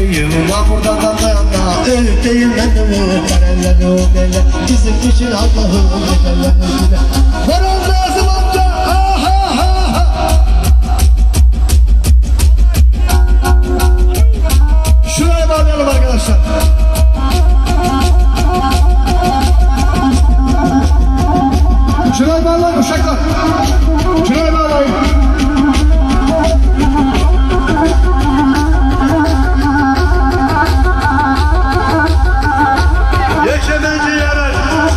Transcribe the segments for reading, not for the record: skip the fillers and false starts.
öpeyim Mahmur'dan damlayanla öpeyim ben de bu karelleri o belle bizim için Allah'ım bedellerine var ol lazım amca ha ha ha ha. Şuraya bağlayalım arkadaşlar. Şuraya bağlayın uşaklar. Şuraya bağlayın. Yaşadıncı yarar.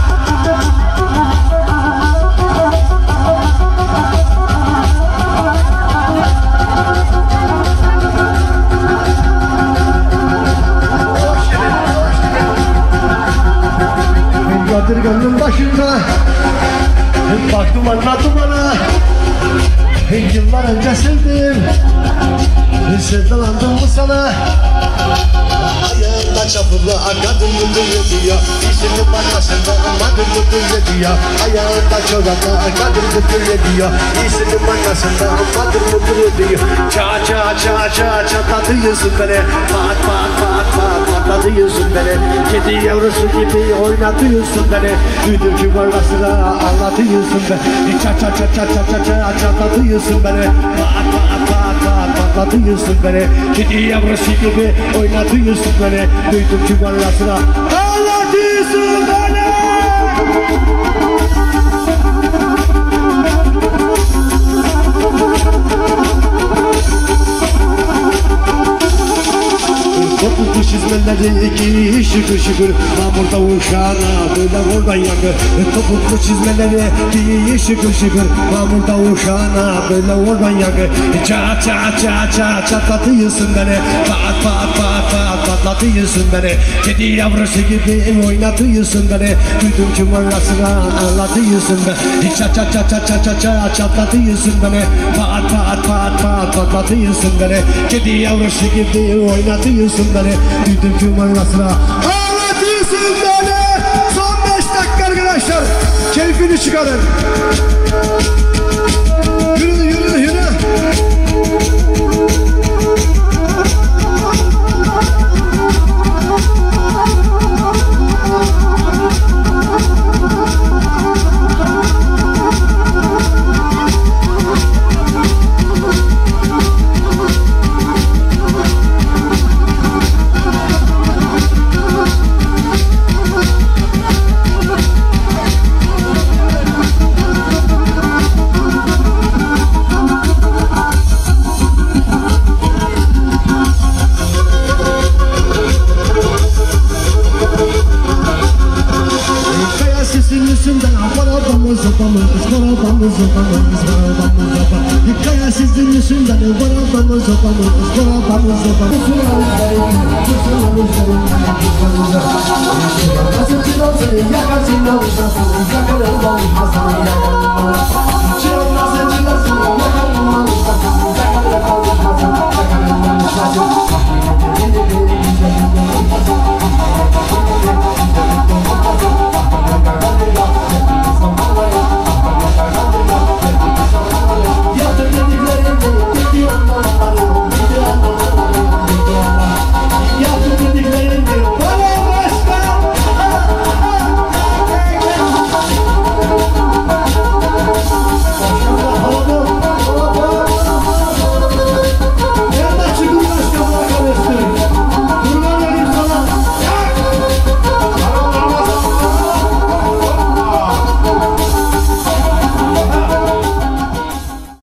Yatır gönlüm başında. Baktım anlattım bana. Yıllar önce sevdim. Sevdalandım mı sana? Ayağında çapurlu akadın mıdır ediyor. İşini bakmasında amadın mıdır ediyor. Ayağında çoraplı akadın mıdır ediyor. İşini bakmasında amadın mıdır ediyor. Ça ça ça ça çatlatıyorsun beni. Pat pat pat pat patlatıyorsun beni. Kedi yavrusu gibi oynatıyorsun beni. Düdükü varlasına anlatıyorsun beni. Ça ça ça ça ça ça çatlatıyorsun beni. Pat pat pat pat patlatıyorsun beni. Kedi yavrusu gibi oynatıyorsun beni. Duydum ki varlasına anlatıyorsun beni. Topuklu çizmeleri iki şıkır şıkır Mahmur'da uşağına böyle oradan yakır. Topuklu çizmeleri iki şıkır şıkır Mahmur'da uşağına böyle oradan yakır. Ça ça ça ça çatlatıyorsun beni. Pat pat pat pat patlatıyorsun beni. Kedi yavrusu gibi oynatıyorsun beni. Duydum ki varlasına anlatıyorsun beni. Ça ça ça ça ça ça çatlatıyorsun beni. Pat pat pat pat patlatıyorsun beni. Kedi yavrusu gibi oynatıyorsun beni. Duydum ki manasına ağlatıyorsun beni. Son 5 dakika arkadaşlar. Keyfini çıkarın. Yürü yürü yürü. Hikaye sizin yüzünden varabamız opamız varabamız opamız